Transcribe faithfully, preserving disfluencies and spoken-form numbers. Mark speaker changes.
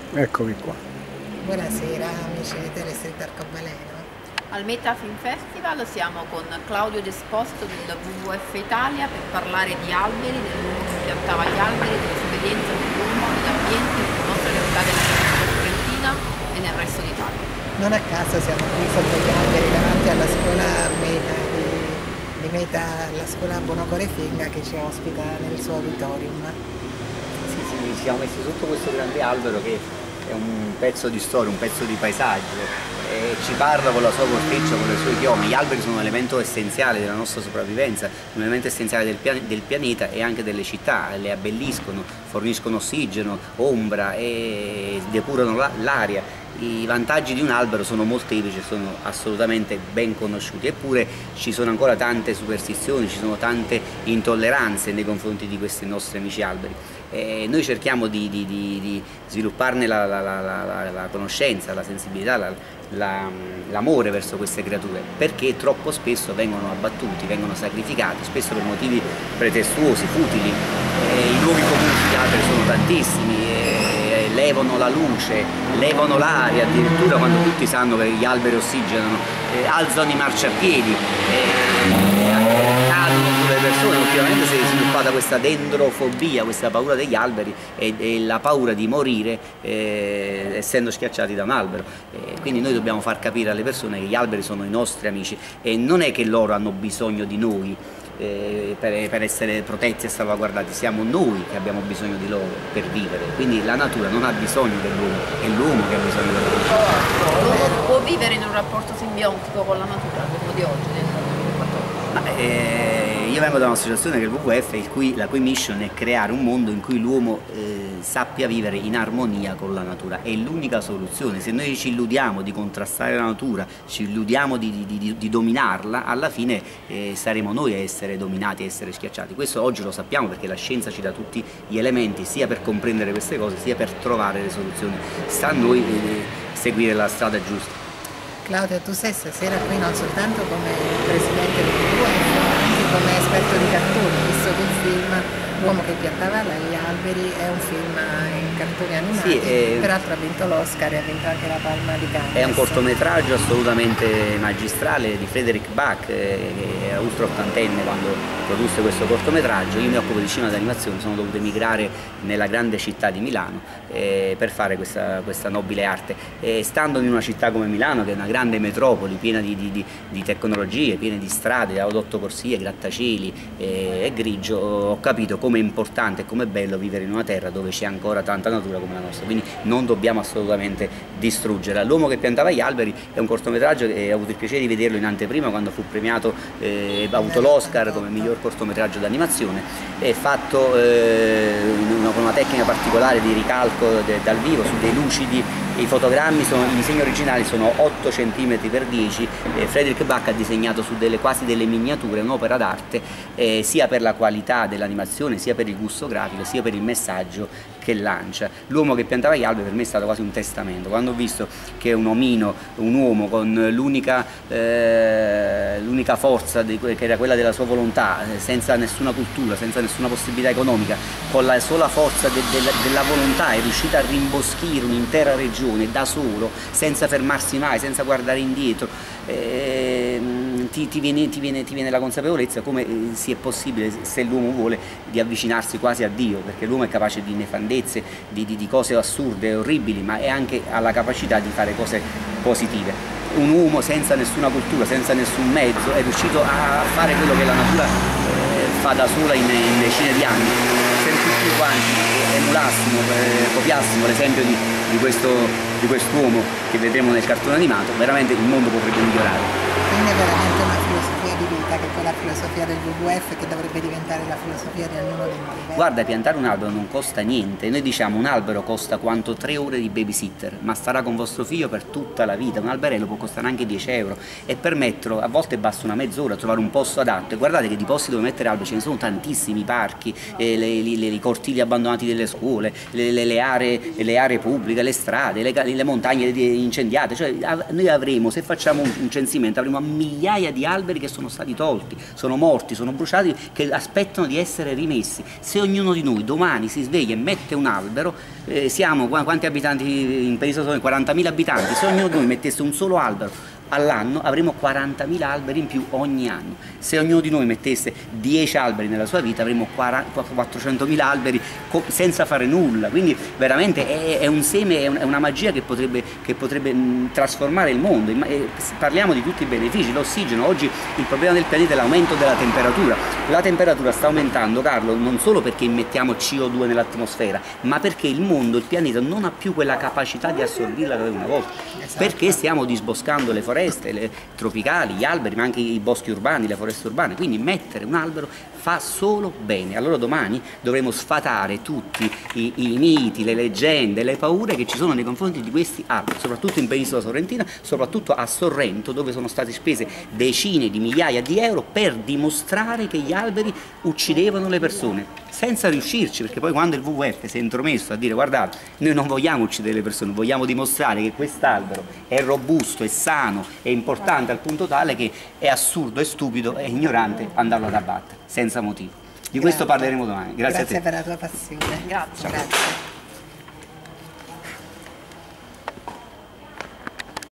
Speaker 1: Eccomi qua.
Speaker 2: Buonasera amici di Telestreet Arcobaleno.
Speaker 3: Al Meta Film Festival siamo con Claudio Desposto del W W F Italia per parlare di alberi, dell'uomo che piantava gli alberi, dell'esperienza dell'uomo nell'ambiente, nella nostra realtà della Provincia Fiorentina e nel resto d'Italia.
Speaker 2: Non a caso siamo qui sotto gli alberi davanti alla scuola Meta di, di Meta, la scuola Buonocore Finga che ci ospita nel suo auditorium.
Speaker 4: Sì, sì, ci siamo messi sotto questo grande albero che è un pezzo di storia, un pezzo di paesaggio, e ci parla con la sua corteccia, con le sue chiome. Gli alberi sono un elemento essenziale della nostra sopravvivenza, un elemento essenziale del, pian del pianeta e anche delle città, le abbelliscono, forniscono ossigeno, ombra e depurano l'aria. I vantaggi di un albero sono molteplici, sono assolutamente ben conosciuti, eppure ci sono ancora tante superstizioni, ci sono tante intolleranze nei confronti di questi nostri amici alberi. E noi cerchiamo di, di, di, di svilupparne la, la, la, la, la conoscenza, la sensibilità, l'amore la, verso queste creature, perché troppo spesso vengono abbattuti, vengono sacrificati, spesso per motivi pretestuosi, futili. E i luoghi comuni sugli alberi sono tantissimi. E, levano la luce, levano l'aria, addirittura quando tutti sanno che gli alberi ossigenano, eh, alzano i marciapiedi, eh, cadono sulle persone. Ultimamente si è sviluppata questa dendrofobia, questa paura degli alberi e, e la paura di morire eh, essendo schiacciati da un albero. Eh, quindi noi dobbiamo far capire alle persone che gli alberi sono i nostri amici e non è che loro hanno bisogno di noi Eh, per, per essere protetti e salvaguardati, siamo noi che abbiamo bisogno di loro per vivere, quindi la natura non ha bisogno dell'uomo, è l'uomo che ha bisogno della natura.
Speaker 3: L'uomo può vivere in un rapporto simbiotico con la natura, l'uomo di oggi, nel duemilaquattordici?
Speaker 4: Ma, eh, io vengo da un'associazione che è il W W F, il cui, la cui mission è creare un mondo in cui l'uomo eh, sappia vivere in armonia con la natura. È l'unica soluzione. Se noi ci illudiamo di contrastare la natura, ci illudiamo di, di, di, di dominarla, alla fine eh, saremo noi a essere dominati, a essere schiacciati. Questo oggi lo sappiamo perché la scienza ci dà tutti gli elementi sia per comprendere queste cose sia per trovare le soluzioni. Sta a noi eh, seguire la strada giusta.
Speaker 2: Claudia, tu sei stasera qui non soltanto come presidente del W W F, ma anche come esperto di cartoni, visto che il film L'uomo che piantava gli alberi è un film in cartoni animati, sì, è... peraltro ha vinto l'Oscar e ha vinto anche la Palma di Cannes.
Speaker 4: È un cortometraggio assolutamente magistrale di Frederick Bach, che era ultra ottantenne quando produsse questo cortometraggio. Io mi occupo di cinema d'animazione, sono dovuto emigrare nella grande città di Milano eh, per fare questa, questa nobile arte. E stando in una città come Milano, che è una grande metropoli piena di, di, di, di tecnologie, piena di strade, autocorsie, grattacieli eh, e grigio, ho capito come è importante e come è bello vivere in una terra dove c'è ancora tanta natura come la nostra, quindi non dobbiamo assolutamente distruggerla. L'uomo che piantava gli alberi è un cortometraggio che ho avuto il piacere di vederlo in anteprima quando fu premiato, eh, ha avuto l'Oscar come miglior cortometraggio d'animazione, è fatto eh, una, con una tecnica particolare di ricalco de, dal vivo su dei lucidi. I fotogrammi, sono, i disegni originali sono otto centimetri per dieci, eh, Frederick Bach ha disegnato su delle, quasi delle miniature, un'opera d'arte eh, sia per la qualità dell'animazione, sia per il gusto grafico, sia per il messaggio che lancia. L'uomo che piantava gli alberi per me è stato quasi un testamento. Quando ho visto che un omino, un uomo con l'unica eh, l'unica forza di, che era quella della sua volontà, senza nessuna cultura, senza nessuna possibilità economica, con la sola forza de, de, della volontà è riuscito a rimboschire un'intera regione da solo, senza fermarsi mai, senza guardare indietro. Eh, ti, ti, viene, ti, viene, ti viene la consapevolezza come eh, sia possibile, se l'uomo vuole, di avvicinarsi quasi a Dio, perché l'uomo è capace di nefandezze, di, di, di cose assurde e orribili, ma è anche ha la capacità di fare cose positive. Un uomo senza nessuna cultura, senza nessun mezzo, è riuscito a fare quello che la natura eh, fa da sola in, in decine di anni. Se tutti quanti emulassimo, eh, copiassimo l'esempio di, di, questo, di quest'uomo che vedremo nel cartone animato, veramente il mondo potrebbe migliorare.
Speaker 2: Quindi è veramente una filosofia di vita, che è poi la filosofia del W W F, che dovrebbe diventare la filosofia di ognuno di noi.
Speaker 4: Guarda, piantare un albero non costa niente. Noi diciamo un albero costa quanto tre ore di babysitter, ma starà con vostro figlio per tutta la vita. Un alberello può costare anche dieci euro e per metterlo, a volte basta una mezz'ora, trovare un posto adatto. E guardate che di posti dove mettere alberi ce ne sono tantissimi, parchi, eh, le, le, le, i cortili abbandonati delle scuole, le, le, le, aree, le aree pubbliche, le strade, le, le montagne incendiate, cioè noi avremo, se facciamo un, un censimento, avremo migliaia di alberi che sono stati tolti, sono morti, sono bruciati, che aspettano di essere rimessi. Se ognuno di noi domani si sveglia e mette un albero, eh, siamo, quanti abitanti in Penisola? quarantamila abitanti, se ognuno di noi mettesse un solo albero all'anno avremo quarantamila alberi in più ogni anno. Se ognuno di noi mettesse dieci alberi nella sua vita avremo quattrocentomila alberi senza fare nulla, quindi veramente è, è un seme, è una magia che potrebbe, che potrebbe mh, trasformare il mondo. Parliamo di tutti i benefici, l'ossigeno. Oggi il problema del pianeta è l'aumento della temperatura. La temperatura sta aumentando, Carlo, non solo perché immettiamo C O due nell'atmosfera, ma perché il mondo, il pianeta non ha più quella capacità di assorbirla come una volta, perché stiamo disboscando le foreste le tropicali, gli alberi, ma anche i boschi urbani, le foreste urbane. Quindi mettere un albero fa solo bene. Allora domani dovremo sfatare tutti i, i miti, le leggende, le paure che ci sono nei confronti di questi alberi, soprattutto in Penisola Sorrentina, soprattutto a Sorrento, dove sono state spese decine di migliaia di euro per dimostrare che gli alberi uccidevano le persone, senza riuscirci, perché poi quando il W W F si è intromesso a dire guardate, noi non vogliamo uccidere le persone, vogliamo dimostrare che quest'albero è robusto, è sano, è importante al punto tale che è assurdo, è stupido, è ignorante andarlo ad abbattere senza motivo. Di questo parleremo domani. Grazie,
Speaker 2: Grazie
Speaker 4: a te.
Speaker 2: per la tua passione.
Speaker 3: Grazie.
Speaker 2: Grazie.